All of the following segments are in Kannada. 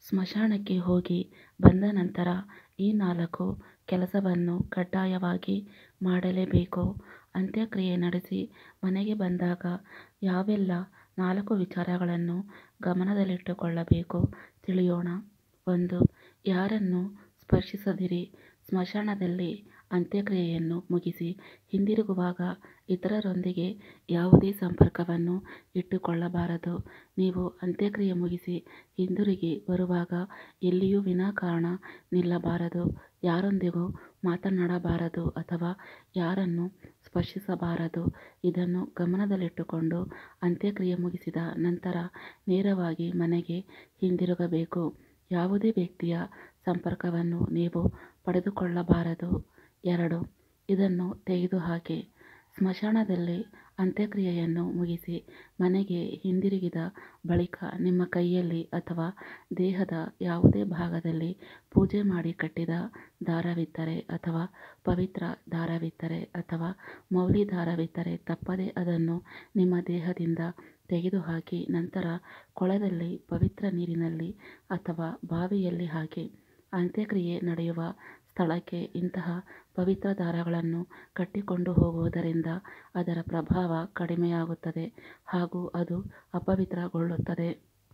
ಸ್ಮಶಾನಕ್ಕೆ ಹೋಗಿ ಬಂದ ನಂತರ ಈ 4 ಕೆಲಸವನ್ನು ಕಡ್ಡಾಯವಾಗಿ ಮಾಡಲೇಬೇಕು. ಅಂತ್ಯಕ್ರಿಯೆ ನಡೆಸಿ ಮನೆಗೆ ಬಂದಾಗ ಯಾವೆಲ್ಲ 4 ವಿಚಾರಗಳನ್ನು ಗಮನದಲ್ಲಿಟ್ಟುಕೊಳ್ಳಬೇಕು ತಿಳಿಯೋಣ. 1. ಯಾರನ್ನು ಸ್ಪರ್ಶಿಸದಿರಿ. ಸ್ಮಶಾನದಲ್ಲಿ ಅಂತ್ಯಕ್ರಿಯೆಯನ್ನು ಮುಗಿಸಿ ಹಿಂದಿರುಗುವಾಗ ಇತರರೊಂದಿಗೆ ಯಾವುದೇ ಸಂಪರ್ಕವನ್ನು ಇಟ್ಟುಕೊಳ್ಳಬಾರದು. ನೀವು ಅಂತ್ಯಕ್ರಿಯೆ ಮುಗಿಸಿ ಹಿಂದಿರುಗಿ ಬರುವಾಗ ಎಲ್ಲಿಯೂ ವಿನಾಕಾರಣ ನಿಲ್ಲಬಾರದು. ಯಾರೊಂದಿಗೂ ಮಾತನಾಡಬಾರದು ಅಥವಾ ಯಾರನ್ನು ಸ್ಪರ್ಶಿಸಬಾರದು. ಇದನ್ನು ಗಮನದಲ್ಲಿಟ್ಟುಕೊಂಡು ಅಂತ್ಯಕ್ರಿಯೆ ಮುಗಿಸಿದ ನಂತರ ನೇರವಾಗಿ ಮನೆಗೆ ಹಿಂದಿರುಗಬೇಕು. ಯಾವುದೇ ವ್ಯಕ್ತಿಯ ಸಂಪರ್ಕವನ್ನು ನೀವು ಪಡೆದುಕೊಳ್ಳಬಾರದು. 2. ಇದನ್ನು ತೆಗೆದುಹಾಕಿ. ಸ್ಮಶಾನದಲ್ಲಿ ಅಂತ್ಯಕ್ರಿಯೆಯನ್ನು ಮುಗಿಸಿ ಮನೆಗೆ ಹಿಂದಿರುಗಿದ ಬಳಿಕ ನಿಮ್ಮ ಕೈಯಲ್ಲಿ ಅಥವಾ ದೇಹದ ಯಾವುದೇ ಭಾಗದಲ್ಲಿ ಪೂಜೆ ಮಾಡಿ ಕಟ್ಟಿದ ದಾರವಿದ್ದರೆ ಅಥವಾ ಪವಿತ್ರ ದಾರವಿದ್ದರೆ ಅಥವಾ ಮೌಲಿ ದಾರವಿದ್ದರೆ ತಪ್ಪದೆ ಅದನ್ನು ನಿಮ್ಮ ದೇಹದಿಂದ ತೆಗೆದುಹಾಕಿ ನಂತರ ಕೊಳದಲ್ಲಿ, ಪವಿತ್ರ ನೀರಿನಲ್ಲಿ ಅಥವಾ ಬಾವಿಯಲ್ಲಿ ಹಾಕಿ. ಅಂತ್ಯಕ್ರಿಯೆ ನಡೆಯುವ ಸ್ಥಳಕ್ಕೆ ಇಂತಹ ಪವಿತ್ರ ದಾರಗಳನ್ನು ಕಟ್ಟಿಕೊಂಡು ಹೋಗುವುದರಿಂದ ಅದರ ಪ್ರಭಾವ ಕಡಿಮೆಯಾಗುತ್ತದೆ ಹಾಗೂ ಅದು ಅಪವಿತ್ರಗೊಳ್ಳುತ್ತದೆ.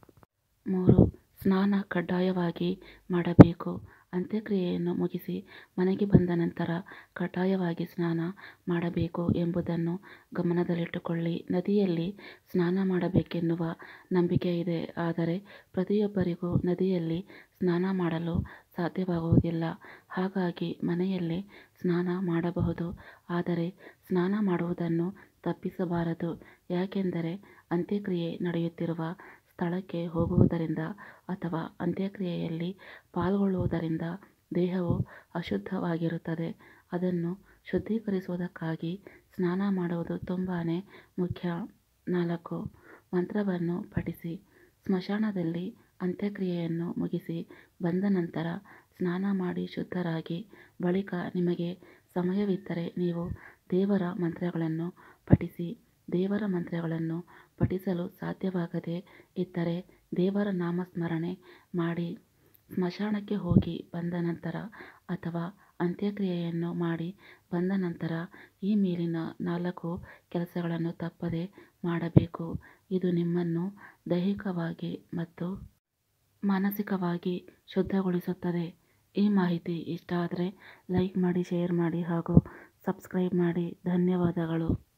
3. ಸ್ನಾನ ಕಡ್ಡಾಯವಾಗಿ ಮಾಡಬೇಕು. ಅಂತ್ಯಕ್ರಿಯೆಯನ್ನು ಮುಗಿಸಿ ಮನೆಗೆ ಬಂದ ನಂತರ ಕಡ್ಡಾಯವಾಗಿ ಸ್ನಾನ ಮಾಡಬೇಕು ಎಂಬುದನ್ನು ಗಮನದಲ್ಲಿಟ್ಟುಕೊಳ್ಳಿ. ನದಿಯಲ್ಲಿ ಸ್ನಾನ ಮಾಡಬೇಕೆನ್ನುವ ನಂಬಿಕೆ ಇದೆ. ಆದರೆ ಪ್ರತಿಯೊಬ್ಬರಿಗೂ ನದಿಯಲ್ಲಿ ಸ್ನಾನ ಮಾಡಲು ಸಾಧ್ಯವಾಗುವುದಿಲ್ಲ. ಹಾಗಾಗಿ ಮನೆಯಲ್ಲೇ ಸ್ನಾನ ಮಾಡಬಹುದು. ಆದರೆ ಸ್ನಾನ ಮಾಡುವುದನ್ನು ತಪ್ಪಿಸಬಾರದು. ಯಾಕೆಂದರೆ ಅಂತ್ಯಕ್ರಿಯೆ ನಡೆಯುತ್ತಿರುವ ಸ್ಥಳಕ್ಕೆ ಹೋಗುವುದರಿಂದ ಅಥವಾ ಅಂತ್ಯಕ್ರಿಯೆಯಲ್ಲಿ ಪಾಲ್ಗೊಳ್ಳುವುದರಿಂದ ದೇಹವು ಅಶುದ್ಧವಾಗಿರುತ್ತದೆ. ಅದನ್ನು ಶುದ್ಧೀಕರಿಸುವುದಕ್ಕಾಗಿ ಸ್ನಾನ ಮಾಡುವುದು ತುಂಬಾನೇ ಮುಖ್ಯ. 4. ಮಂತ್ರವನ್ನು ಪಠಿಸಿ. ಸ್ಮಶಾನದಲ್ಲಿ ಅಂತ್ಯಕ್ರಿಯೆಯನ್ನು ಮುಗಿಸಿ ಬಂದ ನಂತರ ಸ್ನಾನ ಮಾಡಿ ಶುದ್ಧರಾಗಿ ಬಳಿಕ ನಿಮಗೆ ಸಮಯವಿದ್ದರೆ ನೀವು ದೇವರ ಮಂತ್ರಗಳನ್ನು ಪಠಿಸಿ. ದೇವರ ಮಂತ್ರಗಳನ್ನು ಪಠಿಸಲು ಸಾಧ್ಯವಾಗದೇ ಇದ್ದರೆ ದೇವರ ನಾಮಸ್ಮರಣೆ ಮಾಡಿ. ಸ್ಮಶಾನಕ್ಕೆ ಹೋಗಿ ಬಂದ ನಂತರ ಅಥವಾ ಅಂತ್ಯಕ್ರಿಯೆಯನ್ನು ಮಾಡಿ ಬಂದ ನಂತರ ಈ ಮೇಲಿನ 4 ಕೆಲಸಗಳನ್ನು ತಪ್ಪದೆ ಮಾಡಬೇಕು. ಇದು ನಿಮ್ಮನ್ನು ದೈಹಿಕವಾಗಿ ಮತ್ತು ಮಾನಸಿಕವಾಗಿ ಶುದ್ಧಗೊಳಿಸುತ್ತದೆ. ಈ ಮಾಹಿತಿ ಇಷ್ಟ ಆದರೆ ಲೈಕ್ ಮಾಡಿ, ಶೇರ್ ಮಾಡಿ ಹಾಗೂ ಸಬ್ಸ್ಕ್ರೈಬ್ ಮಾಡಿ. ಧನ್ಯವಾದಗಳು.